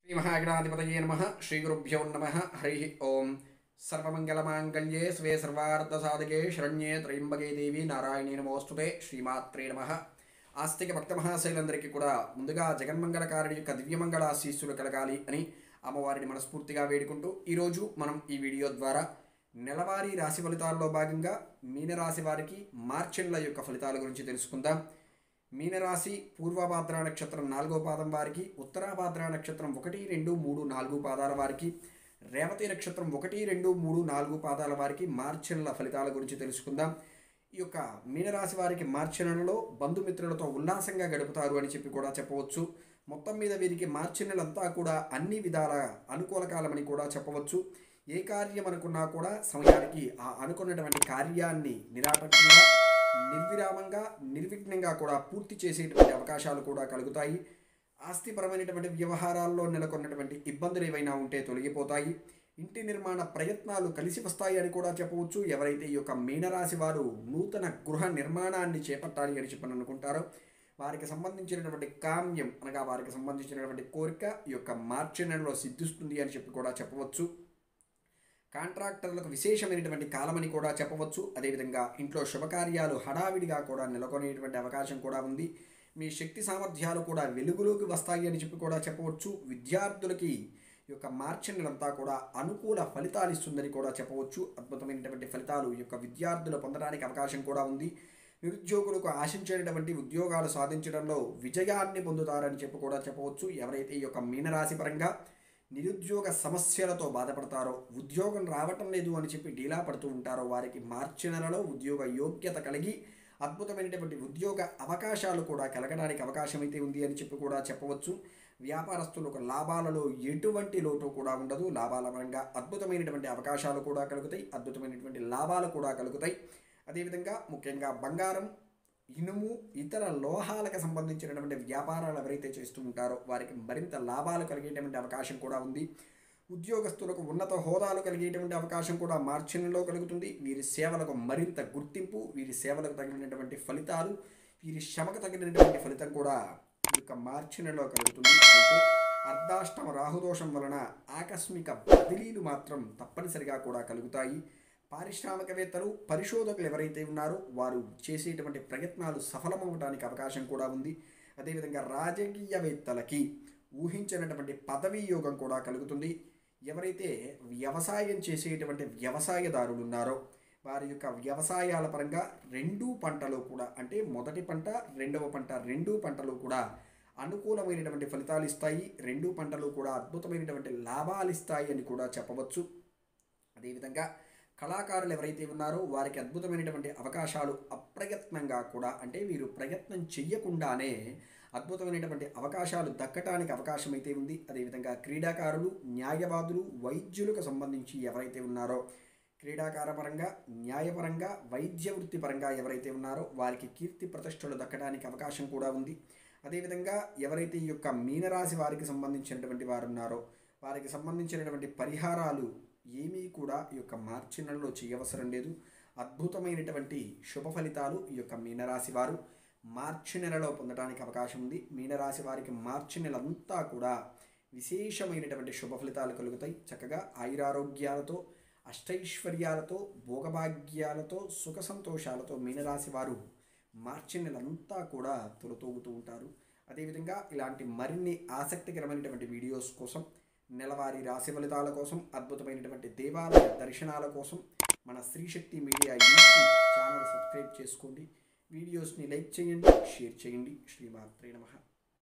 महागणाधिपतये नमः श्रीगुरुभ्यो नमः हरि ओम सर्वमंगलमांगल्ये स्वे सर्वार्थसाधके शरण्ये त्र्यंबके देवी नारायणी नमोस्तुते श्रीमात्रे नमः ఆస్తిక భక్త మహాశైలందరికీ కూడా ముందుగా జగన్మంగళకారుడి యొక్క దివ్యమంగళ ఆశీస్సులు కలగాలి అని అమ్మవారిని మనస్ఫూర్తిగా వేడుకుంటూ ఈరోజు మనం ఈ వీడియో ద్వారా నెలవారీ రాశి ఫలితాల్లో భాగంగా మీనరాశి వారికి మార్చి నెల యొక్క ఫలితాల గురించి తెలుసుకుందాం. మీనరాశి పూర్వభాద్ర నక్షత్రం 4వ పాదం వారికి, ఉత్తరాభాద్ర నక్షత్రం 1, 2, 3, 4 పాదాల వారికి, రేవతి నక్షత్రం 1, 2, 3, 4 పాదాల వారికి మార్చి నెల ఫలితాల గురించి తెలుసుకుందాం. ఈ యొక్క మీనరాశి వారికి మార్చి నెలలో బంధుమిత్రులతో ఉల్లాసంగా గడుపుతారు అని చెప్పి కూడా చెప్పవచ్చు. మొత్తం మీద వీరికి మార్చి నెలంతా కూడా అన్ని విధాల అనుకూల కాలమని కూడా చెప్పవచ్చు. ఏ కార్యం అనుకున్నా కూడా సమయానికి ఆ అనుకున్నటువంటి కార్యాన్ని నిరాటంకంగా నిర్విరామంగా నిర్విఘ్నంగా కూడా పూర్తి చేసేటువంటి అవకాశాలు కూడా కలుగుతాయి. ఆస్తిపరమైనటువంటి వ్యవహారాల్లో నెలకొన్నటువంటి ఇబ్బందులు ఏవైనా ఉంటే తొలగిపోతాయి. ఇంటి నిర్మాణ ప్రయత్నాలు కలిసి వస్తాయి అని కూడా చెప్పవచ్చు. ఎవరైతే ఈ యొక్క మీనరాశి వారు నూతన గృహ నిర్మాణాన్ని చేపట్టాలి అని చెప్పని అనుకుంటారో వారికి సంబంధించినటువంటి కామ్యం అనగా వారికి సంబంధించినటువంటి కోరిక ఈ యొక్క మార్చి నెలలో సిద్ధిస్తుంది అని చెప్పి కూడా చెప్పవచ్చు. కాంట్రాక్టర్లకు విశేషమైనటువంటి కాలమని కూడా చెప్పవచ్చు. అదేవిధంగా ఇంట్లో శుభకార్యాలు హడావిడిగా కూడా నెలకొనేటువంటి అవకాశం కూడా ఉంది. మీ శక్తి సామర్థ్యాలు కూడా వెలుగులోకి వస్తాయి అని చెప్పి కూడా చెప్పవచ్చు. విద్యార్థులకి ఈ యొక్క మార్చి నెలంతా కూడా అనుకూల ఫలితాలు ఇస్తుందని కూడా చెప్పవచ్చు. అద్భుతమైనటువంటి ఫలితాలు ఈ యొక్క విద్యార్థులు పొందడానికి అవకాశం కూడా ఉంది. నిరుద్యోగులకు ఆశించేటటువంటి ఉద్యోగాలు సాధించడంలో విజయాన్ని పొందుతారని చెప్పి కూడా చెప్పవచ్చు. ఎవరైతే ఈ యొక్క మీనరాశి పరంగా నిరుద్యోగ సమస్యలతో బాధపడతారో, ఉద్యోగం రావటం లేదు అని చెప్పి డీలా పడుతూ ఉంటారో వారికి మార్చి నెలలో ఉద్యోగ యోగ్యత కలిగి అద్భుతమైనటువంటి ఉద్యోగ అవకాశాలు కూడా కలగడానికి అవకాశం అయితే ఉంది అని చెప్పి కూడా చెప్పవచ్చు. వ్యాపారస్తులకు లాభాలలో ఎటువంటి లోటు కూడా ఉండదు. లాభాల పరంగా అద్భుతమైనటువంటి అవకాశాలు కూడా కలుగుతాయి, అద్భుతమైనటువంటి లాభాలు కూడా కలుగుతాయి. అదేవిధంగా ముఖ్యంగా బంగారం, ఇనుము, ఇతర లోహాలకు సంబంధించినటువంటి వ్యాపారాలు ఎవరైతే చేస్తూ ఉంటారో వారికి మరింత లాభాలు కలిగేటువంటి అవకాశం కూడా ఉంది. ఉద్యోగస్తులకు ఉన్నత హోదాలు కలిగేటువంటి అవకాశం కూడా మార్చి నెలలో కలుగుతుంది. వీరి సేవలకు మరింత గుర్తింపు, వీరి సేవలకు తగినటువంటి ఫలితాలు, వీరి శ్రమకు తగినటువంటి ఫలితం కూడా ఈ యొక్క మార్చి నెలలో కలుగుతుంది. అయితే అర్ధాష్టమ రాహుదోషం వలన ఆకస్మిక బదిలీలు మాత్రం తప్పనిసరిగా కూడా కలుగుతాయి. పారిశ్రామికవేత్తలు, పరిశోధకులు ఎవరైతే ఉన్నారో వారు చేసేటువంటి ప్రయత్నాలు సఫలమవడానికి అవకాశం కూడా ఉంది. అదేవిధంగా రాజకీయవేత్తలకి ఊహించినటువంటి పదవీ యోగం కూడా కలుగుతుంది. ఎవరైతే వ్యవసాయం చేసేటువంటి వ్యవసాయదారులు ఉన్నారో వారి యొక్క వ్యవసాయాల పరంగా 2 పంటలు కూడా అంటే మొదటి పంట, రెండవ పంట 2 పంటలు కూడా అనుకూలమైనటువంటి ఫలితాలు ఇస్తాయి. 2 పంటలు కూడా అద్భుతమైనటువంటి లాభాలు ఇస్తాయి అని కూడా చెప్పవచ్చు. అదేవిధంగా కళాకారులు ఎవరైతే ఉన్నారో వారికి అద్భుతమైనటువంటి అవకాశాలు అప్రయత్నంగా కూడా అంటే వీరు ప్రయత్నం చెయ్యకుండానే అద్భుతమైనటువంటి అవకాశాలు దక్కటానికి అవకాశం అయితే ఉంది. అదేవిధంగా క్రీడాకారులు, న్యాయవాదులు, వైద్యులకు సంబంధించి ఎవరైతే ఉన్నారో క్రీడాకార పరంగా, న్యాయపరంగా, వైద్య వృత్తి పరంగా ఎవరైతే ఉన్నారో వారికి కీర్తి ప్రతిష్టలు దక్కడానికి అవకాశం కూడా ఉంది. అదేవిధంగా ఎవరైతే ఈ యొక్క మీనరాశి వారికి సంబంధించినటువంటి వారు ఉన్నారో వారికి సంబంధించినటువంటి పరిహారాలు ఏమీ కూడా ఈ యొక్క మార్చి నెలలో చేయవసరం లేదు. అద్భుతమైనటువంటి శుభ ఫలితాలు ఈ యొక్క మీనరాశి వారు మార్చి నెలలో పొందడానికి అవకాశం ఉంది. మీనరాశి వారికి మార్చి నెలంతా కూడా విశేషమైనటువంటి శుభ ఫలితాలు కలుగుతాయి. చక్కగా ఆయురారోగ్యాలతో, అష్టైశ్వర్యాలతో, భోగభాగ్యాలతో, సుఖ సంతోషాలతో మీనరాశి వారు మార్చి నెలంతా కూడా తొలతూగుతూ ఉంటారు. అదేవిధంగా ఇలాంటి మరిన్ని ఆసక్తికరమైనటువంటి వీడియోస్ కోసం, నెలవారీ రాశి ఫలితాల కోసం, అద్భుతమైనటువంటి దేవాలయ దర్శనాల కోసం మన Srishakti media YouTube channel subscribe చేసుకోండి. వీడియోస్ని లైక్ చేయండి, షేర్ చేయండి. శ్రీమాత్రే నమః.